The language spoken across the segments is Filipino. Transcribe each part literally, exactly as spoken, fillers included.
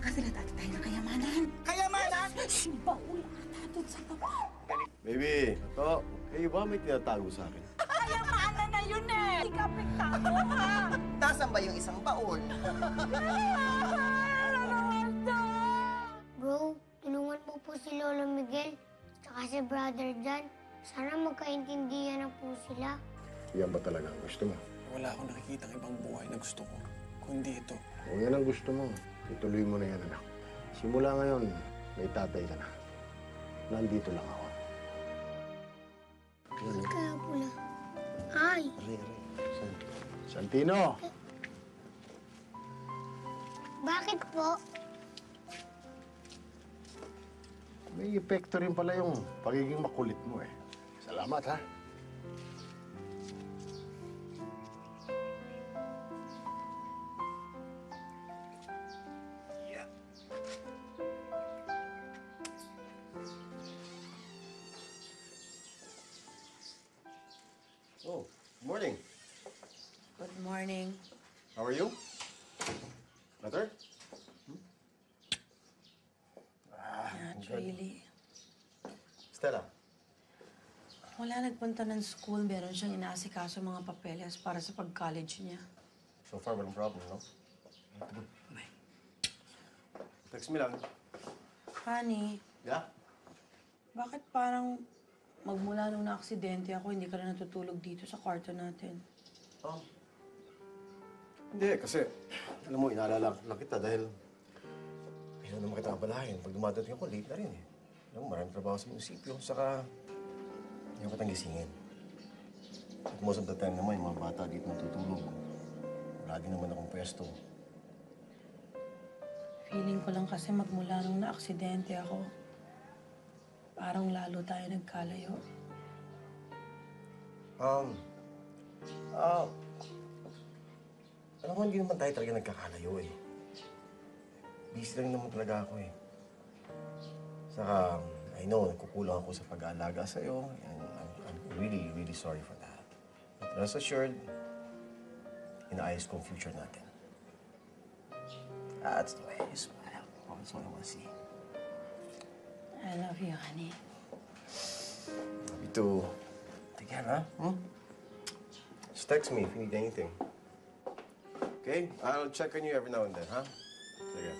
Kasi dati tayo ng kayamanan. Kayamanan? Baul ata doon sa baba. Baby, ito, kayo ba may tinatago sa akin? Kayamanan na yun eh! Ikapiktado ha! Nasaan ba yung isang baon? Bro, tulungan mo po si Lolo Miguel at si Brother John. Sana magkaintindihan na po sila. Yan ba talaga ang gusto mo? Wala akong nakikita ibang buhay na gusto ko, kundi ito. Kung yan ang gusto mo, ituloy mo na yan, anak. Simula ngayon, may tatay ka na. Nandito lang ako. Bakit kaya pula? Ay! Aray, aray. San? Santino! Bakit po? May epekto rin pala yung pagiging makulit mo eh. Salamat, ha? Oh, good morning. Good morning. How are you? Better? Not really. Stella. Wala nagpunta ng school. Meron siyang inaasikaso mga papeles para sa pag-college niya. So far, walang problem, no? Text me lang. Honey, Yeah? bakit parang magmula nung na-aksidente ako, hindi ka na natutulog dito sa kwarto natin? Oh. Hindi, kasi, alam mo, inaalala lang kita dahil ayaw naman kita abalahin. Pag dumadating ako, late na rin eh. Alam mo, maraming trabaho sa munisipyo, saka ayaw kitang gisingin. At most of the time naman, yung mga bata dito natutulog. Lagi naman akong pwesto. Feeling ko lang kasi magmula nung na-aksidente ako, parang lalo tayo nagkalayo. Um, ah, alam mo, hindi naman tayo talaga nagkakalayo eh. Busy lang naman talaga ako eh. Saka, I know, nagkukulang ako sa pag-aalaga sa'yo, and I'm, I'm really, really sorry for that. But rest assured, inaayos ko ang future natin. That's the way you smile. That's what I want to see. I love you, honey. Love you too. Together, huh? Hmm? Just text me if you need anything. Okay? I'll check on you every now and then, huh? Sige.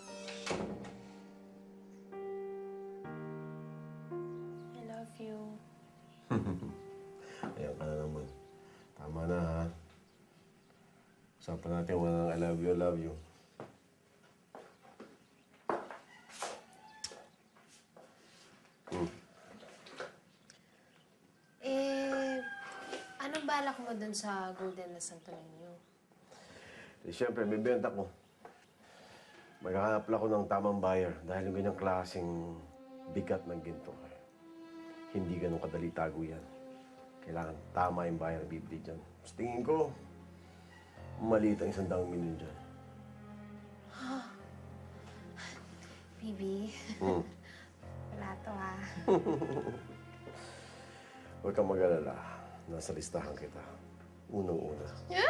I love you. Ayan ka na naman. Tama na, ha? Usapan natin walang I love you, I love you. Hmm. Eh, anong balak mo dun sa Golden na Santo Niño? Eh, siyempre, bibenta ko. Maghahanap lang ako ng tamang buyer dahil yung ganyang klaseng bigat ng ginto. Hindi ganun kadali tago yan. Kailangan tama yung buyer na bibili dyan. Sa tingin ko, maliit ang isang daang milyon dyan. Baby, Hmm. wala to ha. Huwag kang mag-alala. Nasa listahan kita. Unang-una.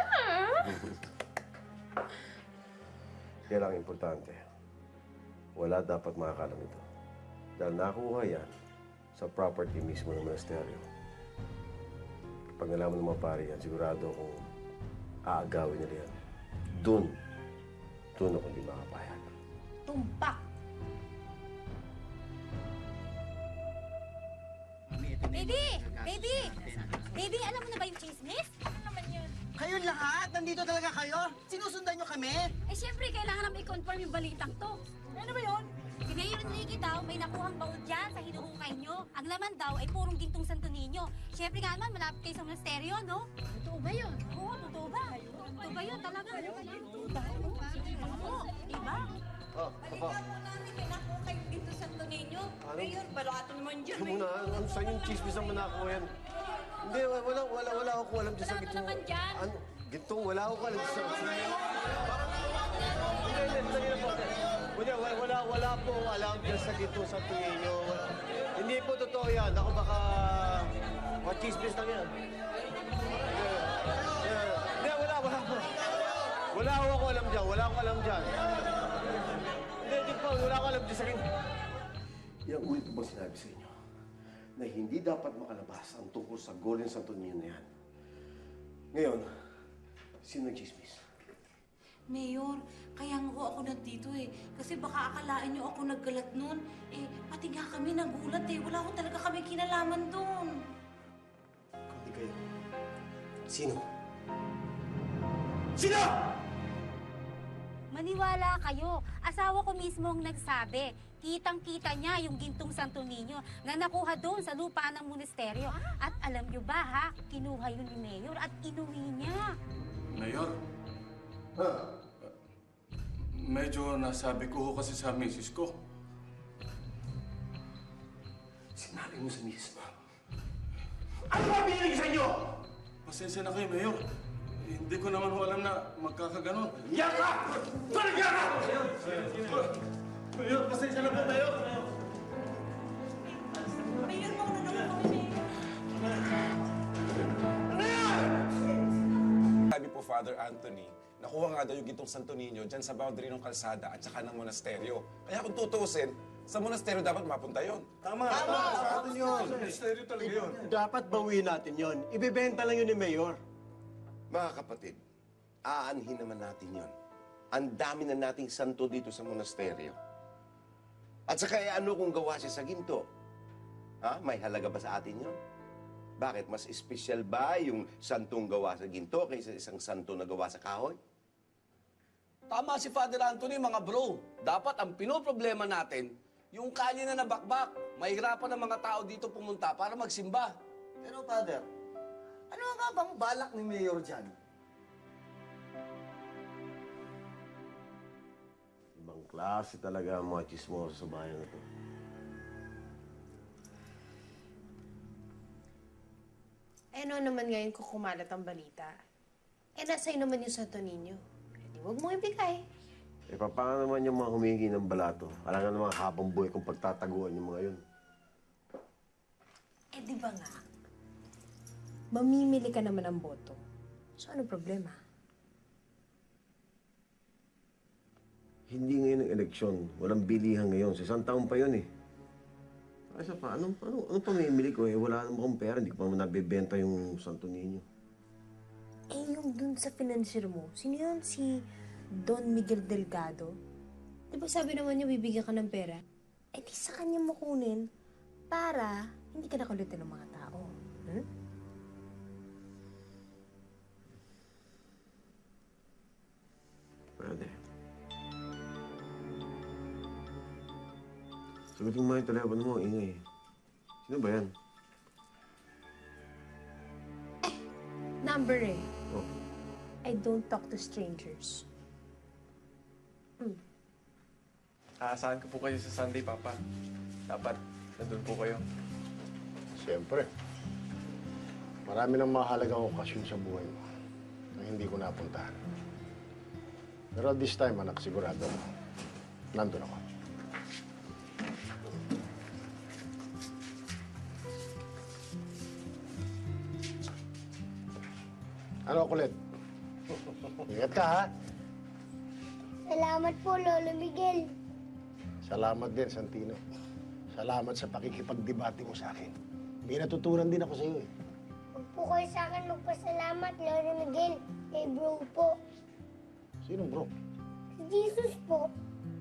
Kaya lang importante, wala dapat makakalam ito. Dahil nakuha yan sa property mismo ng monasteryo. Pag nalaman ng mga pari yan, sigurado akong aagawin nila yan. Doon, doon ako hindi makapayag. Tumpak! Baby! Baby! Baby, alam mo na ba yung chismis? Ano naman yun? Kayong lahat? Nandito talaga kayo? Sinusundan nyo kami? Eh, syempre, kailangan namin i-confirm yung balitang to. Ano ba yun? Si Mayor Enrique daw, may nakuhang baul dyan sa hinuhukay nyo. Ang laman daw ay purong gintong Santo Niño. Syempre nga naman, malapit kayo sa monasteryo, no? Totoo ba yun? Oo, totoo ba? Totoo ba yun? Talaga? Oo, diba? Ah, apa? namin may nakukay dito sa Santo Niño. Ano? Mayor, balato naman dyan. Ito muna, ano saan yung chismis ang manako yan? Hindi, wala, wala, wala ako alam dyan sa Wala ka gitong... naman dyan. Ano? Gitong, wala ako alam dyan sa... Hindi, hindi, hindi, hindi, hindi, wala, wala, wala po alam dyan sa gitong sa tingin nyo. Hindi po totoo yan. Ako baka... Mga chismis lang yan. Hindi, wala, wala. Wala ako alam dyan, wala ako alam dyan. wala akong alam dyan sa akin. Ilang ulit ko bang sinabi sa inyo na hindi dapat makalabas ang tungkol sa Golden Santo Niño na yan? Ngayon, sino nag-chismis? Mayor, kaya nga ho ako nandito eh. Kasi baka akalain niyo ako naggalat nun. Eh, pati nga kami nagulat eh. Wala ko talaga kami kinalaman dun. Kung di kayo, sino? Sino? Maniwala kayo. Asawa ko mismo ang nagsabi. Kitang-kita niya yung gintong Santo Niño na nakuha doon sa lupa ng monasteryo. At alam niyo ba ha, kinuha yun ni Mayor at inuwi niya. Mayor, Ha? medyo nasabi ko ho kasi sa misis ko. Sinabi mo sa misis mo. Ano ba pinili sa inyo? Pasensya na kayo, Mayor. Eh, hindi ko naman ho alam na magkakaganon. Iyak ka! Talaga ka! Mayor, pasensya na po, Mayor. Mayor, mauna na po kami, Mayor. Sabi po, Father Anthony, nakuha nga daw yung gintong Santo Niño dyan sa boundary ng kalsada at saka ng monasteryo. Kaya kung tutuusin, sa monasteryo dapat mapunta yon. Tama! Tama! Sa atin yun! Misteryo talaga yun. Dapat bawiin natin yon. Ibebenta lang yun ni Mayor. Mga kapatid, aanhin naman natin yon. Ang dami na nating santo dito sa monasteryo. At saka eh, ano kung gawa siya sa ginto? Ha? May halaga ba sa atin yon? Bakit? Mas espesyal ba yung santong gawa sa ginto kaysa isang santo na gawa sa kahoy? Tama si Father Anthony, mga bro. Dapat ang pinoproblema natin, yung kalye na nabakbak. Mahirapan ang mga tao dito pumunta para magsimba. Pero, Father, ano nga bang balak ni Mayor dyan? Ibang klase talaga ang mga chismoso sa bayan na to. Eh, ano naman ngayon kung kumalat ang balita? Eh, nasa iyo naman yung Santo Niño. Eh, di huwag mong ibigay. Eh, paano naman yung mga humingi ng balato? Alam nga naman habang buhay kung pagtataguan yung mga yun. Eh, di ba nga? Mamimili ka naman ng boto. So, ano problema? Hindi ngayon ang eleksyon. Walang bilihan ngayon. Sa isang taon pa yun eh. Kasi pa, anong, ano, ano pamimili ko eh? Wala naman akong pera. Hindi ko pa naman nabibenta yung Santo Niño. Eh, yung dun sa financier mo, sino yun? Si Don Miguel Delgado? Di ba sabi naman niya bibigyan ka ng pera? Eh, di sa kanya mo kunin para hindi ka nakulitin ng mga tao. Hmm? Pwede. Sagutin mo yung telepono mo, ingay. Sino ba yan? Number eh. Oh. I don't talk to strangers. Hmm. Aasahan ko po kayo sa Sunday, Papa. Dapat nandun po kayo. Siyempre. Marami nang mahalagang okasyon sa buhay mo na hindi ko napuntahan. Pero this time, anak, sigurado ako. Nandun ako. Ano, kulit? Ingat ka, ha? Salamat po, Lolo Miguel. Salamat din, Santino. Salamat sa pakikipagdebate mo sa akin. May natutunan din ako sa iyo, eh. Huwag po kayo sa akin magpasalamat, Lolo Miguel. Kay bro po. Sinong bro? Si Jesus po.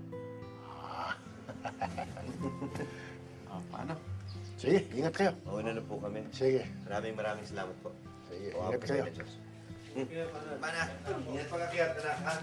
Ah, paano? Sige, ingat kayo. Mauna na po kami. Sige. Maraming maraming salamat po. Sige, Tawagan ingat po kayo. sa Diyos. Hmm. Mana, ingat pa kakiyat, anak, ha?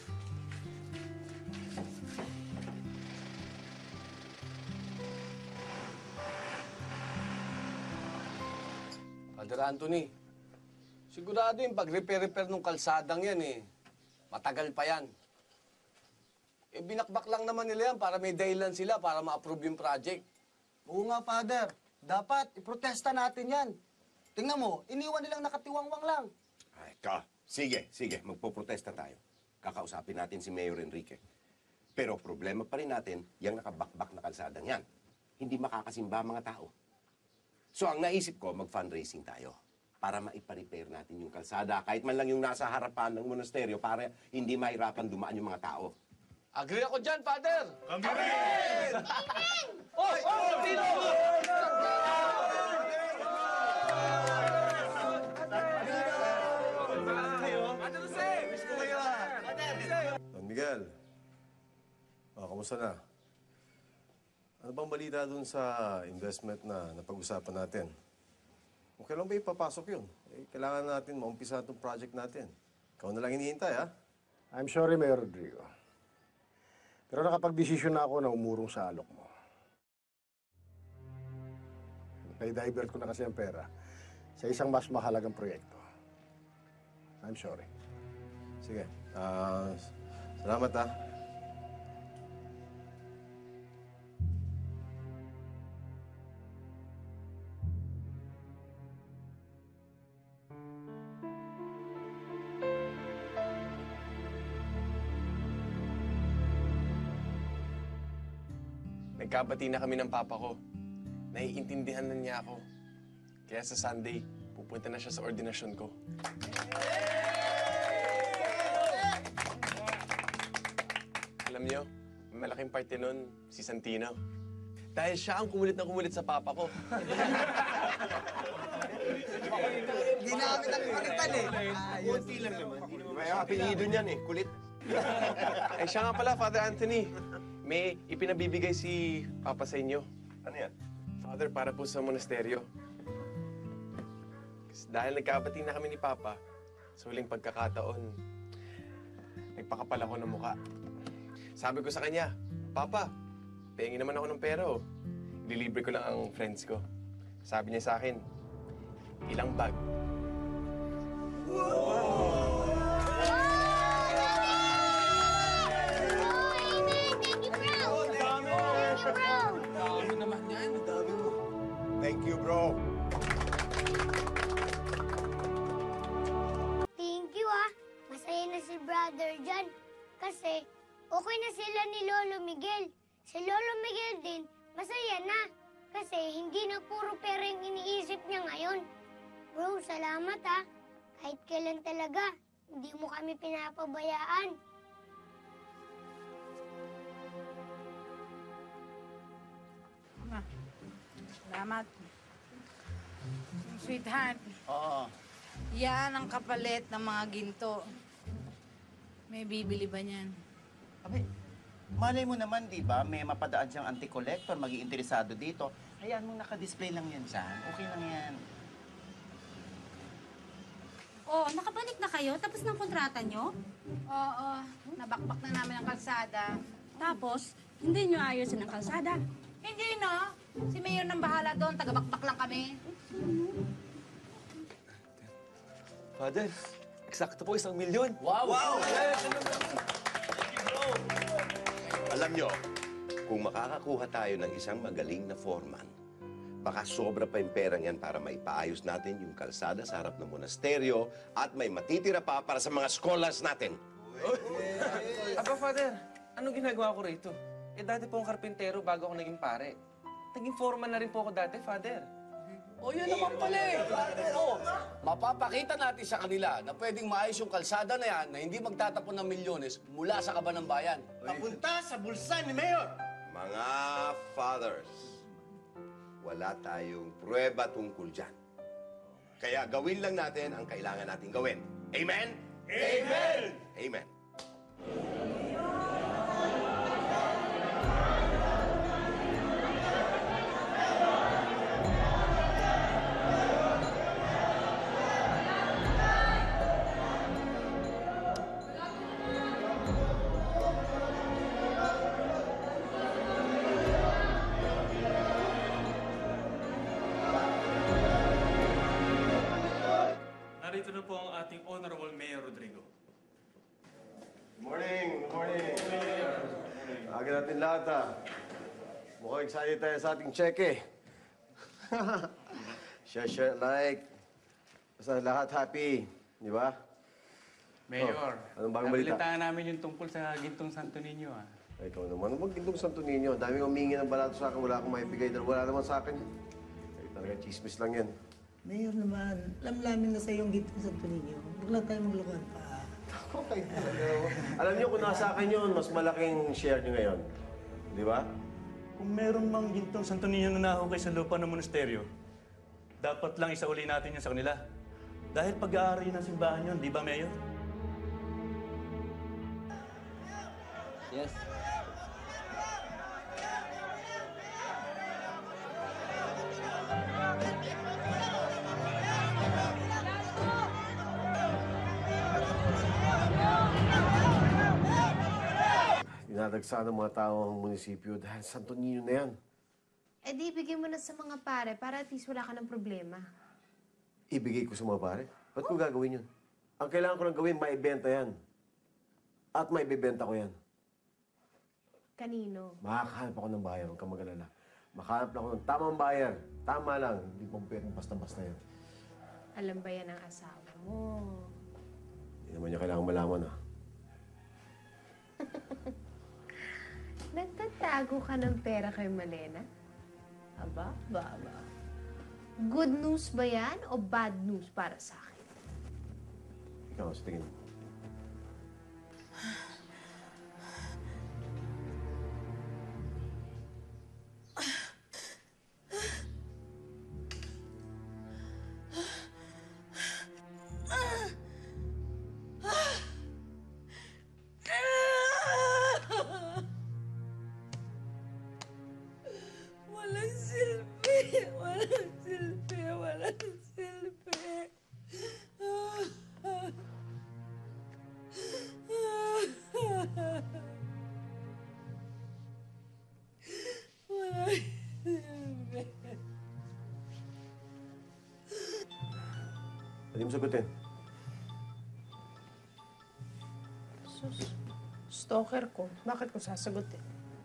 Father Anthony, sigurado yung pag-repair-repair ng kalsadang yan eh. Matagal pa yan. Eh, binakbak lang naman nila yan para may dahilan sila para ma-approve yung project. Oo nga, Father. Dapat iprotesta natin yan. Tingnan mo, iniwan nilang nakatiwangwang lang. Ay, ka. Sige, sige. Magpoprotesta tayo. Kakausapin natin si Mayor Enrique. Pero problema pa rin natin, yung nakabakbak na kalsadang yan. Hindi makakasimba ang mga tao. So, ang naisip ko, mag-fundraising tayo para maipa-repair natin yung kalsada. Kahit man lang yung nasa harapan ng monasteryo para hindi mahirapan dumaan yung mga tao. Agree ako dyan, Father! Kami rin! Oy! Oy! Tino! Don Miguel, oh, kamusta na? Ano bang balita dun sa investment na napag-usapan natin? Kung kailan ba ipapasok yun? Eh, kailangan natin maumpisa itong project natin. Ikaw na lang hinihintay, ha? I'm sorry, Mayor Rodrigo. Pero nakapag-desisyon na ako na umurong sa alok mo. Nai-divert ko na kasi ang pera sa isang mas mahalagang proyekto. I'm sorry. Sige. Ah, salamat, ha? Nagkabati na kami ng papa ko. Naiintindihan na niya ako. Kaya sa Sunday, pupunta na siya sa ordinasyon ko. Alam niyo, may malaking parte nun, si Santino. Dahil siya ang kumulit na kumulit sa papa ko. Ginamit ang kulitan eh. Kunti lang naman. May apelido niyan eh, kulit. Eh siya nga pala, Father Anthony. May ipinabibigay si Papa sa inyo. Ano yan? Father, para po sa monasteryo. Kasi dahil nagkabati na kami ni Papa, sa huling pagkakataon, nagpakapal ako ng muka. Sabi ko sa kanya, Papa, pengin naman ako ng pera oh. Ililibre ko lang ang friends ko. Sabi niya sa akin, ilang bag. Thank you, bro. Thank you ah. Masaya na si brother dyan. Kasi okay na sila ni Lolo Miguel. Si Lolo Miguel din, masaya na. Kasi hindi na puro pera yung iniisip niya ngayon. Bro, salamat ah. Kahit kailan talaga, hindi mo kami pinapabayaan. Salamat. Sweetheart, Oo. yan ang kapalit ng mga ginto. May bibili ba niyan? Abe, malay mo naman, di ba? May mapadaan siyang anti-collector, maging interesado dito. Hayaan mong naka-display lang yan dyan. Okay lang yan. Oh, nakabalik na kayo? Tapos ng kontrata nyo? Oo, nabakbak na namin ang kalsada. Tapos, hindi nyo ayusin ang kalsada. Hindi, no? Si Mayor nang bahala doon, tagabakbak lang kami. Father, eksakto po isang milyon. Wow! Wow! Alam nyo, kung makakakuha tayo ng isang magaling na foreman, baka sobra pa yung perang yan para maipaayos natin yung kalsada sa harap ng monasteryo at may matitira pa para sa mga scholars natin. Aba, Father, anong ginagawa ko rito? Eh, dati po akong karpintero bago ako naging pare. Naging foreman na rin po ako dati, Father. O, yun naman pala eh. O, mapapakita natin sa kanila na pwedeng maayos yung kalsada na yan na hindi magtatapon ng milyones mula sa kaban ng bayan. Papunta sa bulsa ni Mayor! Mga fathers, wala tayong pruweba tungkol dyan. Kaya gawin lang natin ang kailangan natin gawin. Amen? Amen! Amen. Narito na po ang ating Honorable Mayor Rodrigo. Good morning, good morning. Aga natin lahat, ha. Mukhang excited tayo sa ating cheque. Share, share, like. Basta lahat happy, di ba? Mayor, Oh, anong bagong balita? nabalitaan namin yung tungkol sa Gintong Santo Niño, ah. Ay, ikaw naman. Huwag gintong Santo Niño. Daming humingi ng balato sa akin. Wala akong maibigay dahil wala naman sa akin. Ay, talaga, chismis lang yan. Mayor naman, alam namin na sa iyong gitong Santo Niño. Huwag lang tayo maglukuhan pa. Okay talaga. Alam niyo, kung nasa akin yun, mas malaking share niyo ngayon. Di ba? Kung meron mang gintong Santo Niño na nahukay sa lupa ng monasteryo, dapat lang isauli natin yan sa kanila. Dahil pag-aari ng simbahan yun, di ba, Mayor? Yes. Dinadagsa ng mga tao ang munisipyo dahil Santo Niño na yan. Eh di, ibigay mo na sa mga pare para at least wala ka ng problema. Ibigay ko sa mga pare. Ba't ko gagawin yun? Ang kailangan ko lang gawin, maibenta yan. At maibibenta ko yan. Kanino? Makakahanap ako ng buyer, huwag kang mag-alala. Makahanap ako ng tamang buyer. Tama lang, hindi pong pwedeng basta-basta yan. Alam ba yan ang asawa mo? Hindi naman niya kailangan malaman, ah. Nagtatago ka ng pera kay Malena? Aba, ba, ba. Good news ba yan o bad news para sa akin? Ikaw, sa tingin mo. Walang silbi! Walang silbi! Walang silbi! Walang silbi! Pwede mo sagutin. Sus, stalker ko. Bakit ko sasagutin?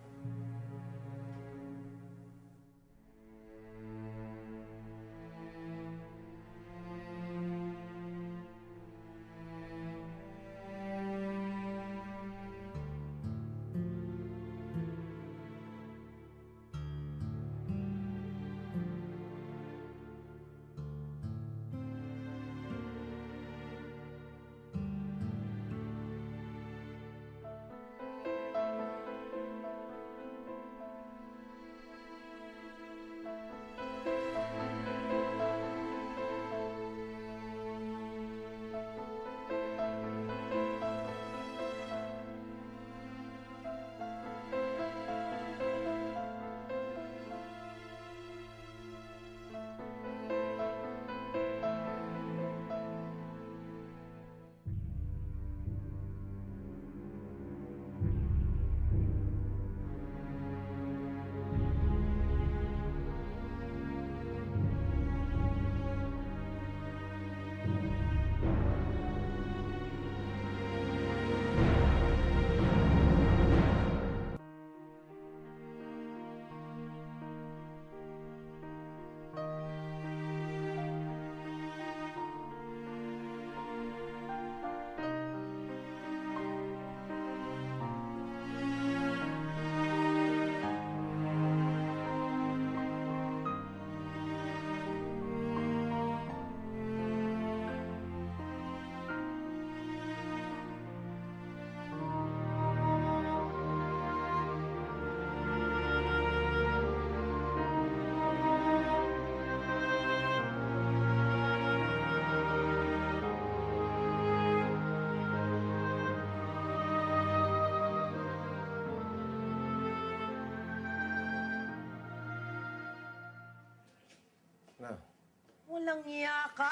Na. Walang iya ka?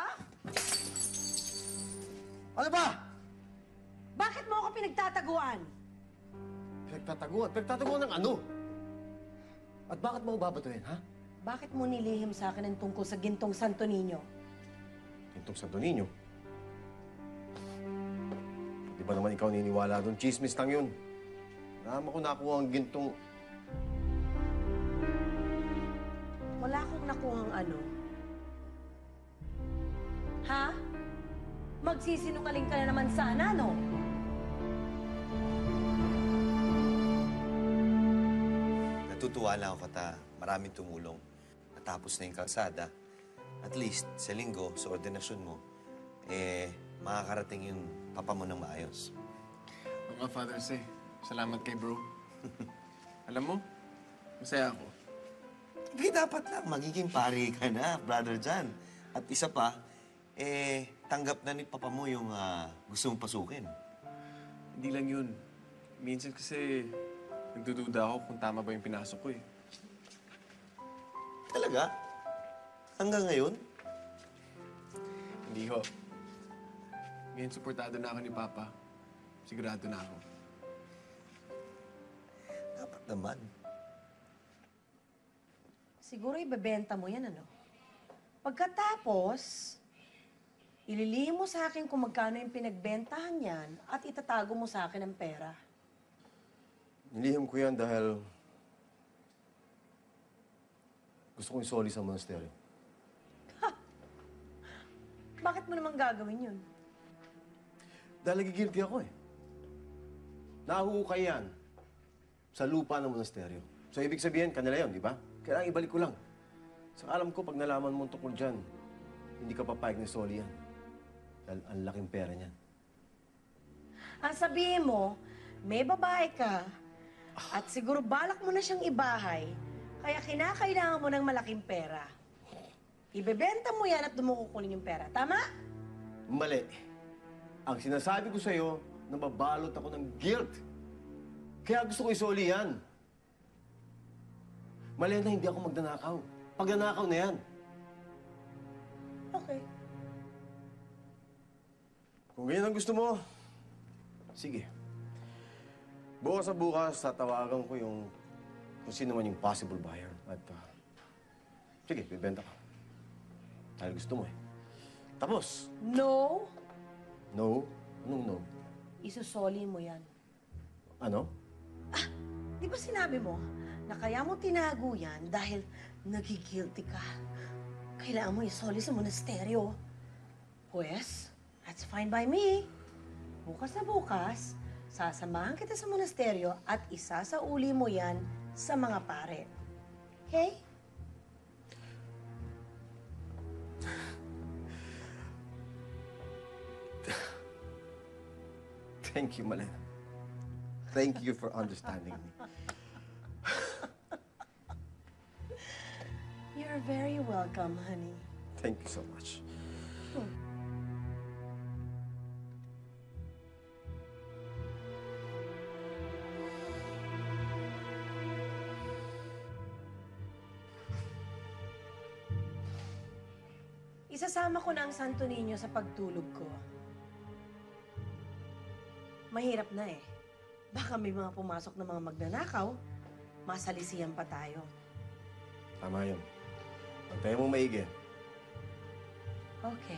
Ano ba? Bakit mo ako pinagtataguan? Pinagtataguan? Pinagtataguan ng ano? At bakit mo babatuhin, ha? Bakit mo nilihim sa akin ang tungkol sa gintong Santo Niño? Gintong Santo Niño? Di ba naman ikaw niniwala doon? Chismis lang yun. Naman ko nakuha ang gintong... Wala kang nakuhang ano? Ha? Magsisinungaling ka na naman sana, no? Natutuwa lang ako kata maraming tumulong. Natapos na yung kalsada. At least, sa linggo, sa ordinasyon mo, eh, makakarating yung papa mo ng maayos. Oo nga, Father Say. Salamat kay bro. Alam mo, masaya ako. Hindi, dapat lang. Magiging pari ka na, Brother John. At isa pa, eh, tanggap na ni papa mo yung uh, gusto mong pasukin. Hindi lang yun. Minsan kasi nagdududa ako kung tama ba yung pinasok ko eh. Talaga? Hanggang ngayon? Hindi ho. Ngayon, suportado na ako ni Papa. Sigurado na ako. Dapat naman. Siguro ibebenta mo yan, ano? Pagkatapos, ililihim mo sa akin kung magkano yung pinagbentahan yan at itatago mo sa akin ang pera. Nilihim ko yan dahil gusto kong isoli sa monasteryo. Bakit mo naman gagawin yun? Dahil nagigilty ako eh. Nahuhukay yan sa lupa ng monasteryo. So, ibig sabihin, kanila yun, di ba? Kailangan ibalik ko lang. So, alam ko, pag nalaman mo tungkol dyan, hindi ka papayag na isoli yan. Dahil ang laking pera niyan. Ang sabihin mo, may babae ka at siguro balak mo na siyang ibahay, kaya kinakailangan mo ng malaking pera. Ibebenta mo yan at doon mo kukunin yung pera. Tama? Mali. Ang sinasabi ko sa'yo, nababalot ako ng guilt. Kaya gusto ko isoli yan. Mali na hindi ako magdanakaw. Pag nanakaw na yan. Okay. Kung ganyan ang gusto mo, sige. Bukas sa bukas, tatawagan ko yung kung sino man yung possible buyer. At, uh, sige, bibenta ko. Dahil gusto mo eh. Tapos. No. No? Anong no? Isusoli mo yan. Ano? Di ba sinabi mo na kaya mo tinago yan dahil nagigilty ka? Kailangan mo isoli sa monasteryo. Pues, that's fine by me. Bukas na bukas, sasamahan kita sa monasteryo at isasauli mo yan sa mga pare. Okay? Thank you, Malena. Thank you for understanding me. You're very welcome, honey. Thank you so much. Hmm. Isasama ko na ang Santo Niño sa pagtulog ko. Mahirap na eh. Baka may mga pumasok na mga magnanakaw, masalisiyan pa tayo. Tama yun. Pantayan mo maigi. Okay.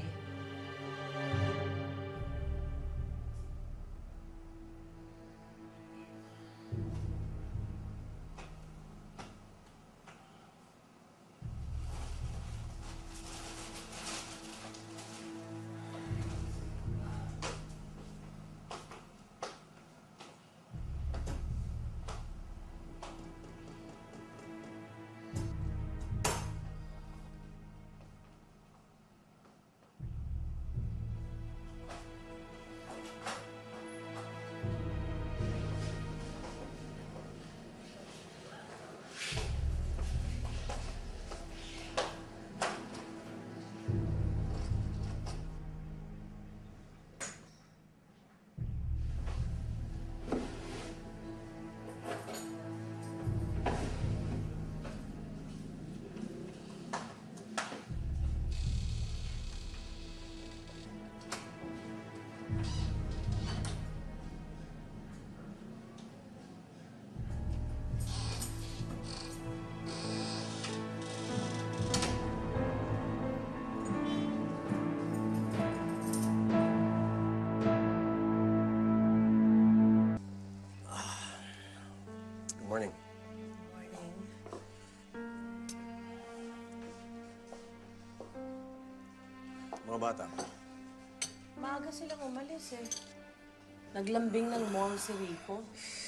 Good morning. Morning. Mga bata. Maaga silang umalis eh. Naglambing ng mall si Rico.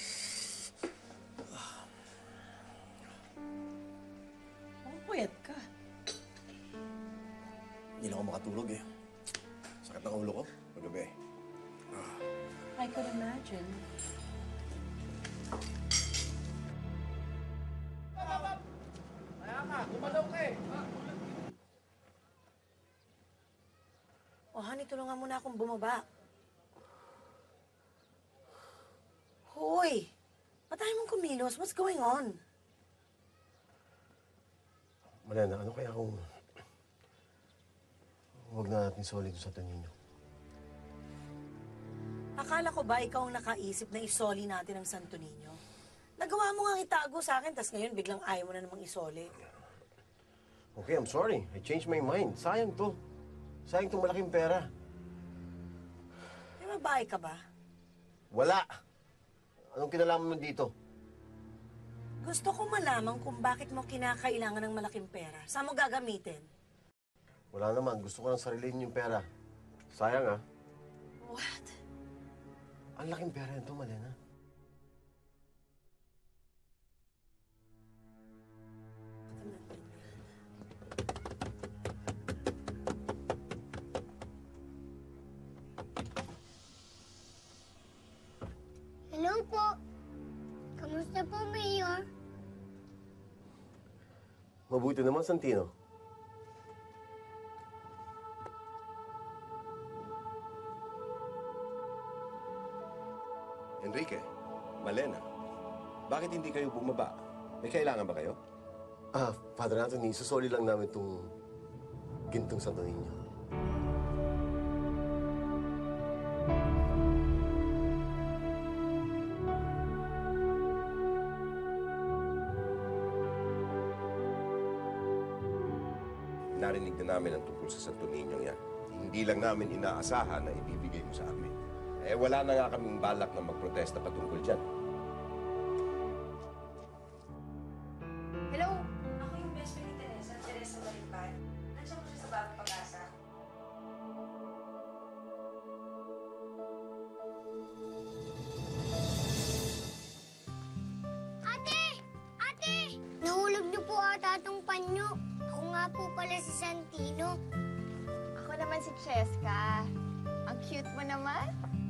Ang puyat ka. Hindi na ako makatulog eh. Sakit ng ulo ko. Paggabi. imagine. Oh, honey, tulungan mo na akong bumaba. Hoy! Patay mong kumilos. What's going on? Malena, ano kaya kung... Huwag na natin soli doon sa Tonino. Akala ko ba ikaw ang nakaisip na isoli natin ang Santo Niño? Nagawa mo nga itago sa akin, tas ngayon biglang ayaw mo na namang isoli. Okay, I'm sorry. I changed my mind. Sayang to. Sayang itong malaking pera. May babae ka ba? Wala. Anong kinalaman mo dito? Gusto ko malaman kung bakit mo kinakailangan ng malaking pera. Saan mo gagamitin? Wala naman. Gusto ko lang sarilin yung pera. Sayang, ah. What? Ang laking pera nito, Malena. Hello po. Kamusta po, Mayor? Mabuti naman, Santino. Enrique, Malena, bakit hindi kayo bumaba? May kailangan ba kayo? Ah, Father Anthony, susoli lang namin itong gintong Santo Niño. Narinig na namin ang tungkol sa Santo Niño yan. Hindi lang namin inaasahan na ibibigay mo sa amin. Eh, wala na nga kaming balak na magprotesta patungkol dyan. Hello? Ako yung best friend ni Teresa, Teresa Marimpan. Nandiyan ko siya sa Bagong Pag-asa. Ate! Ate! Nahulog niyo po ata itong panyo. Ako nga po pala si Santino. Ako naman si Cheska. Ang cute mo naman.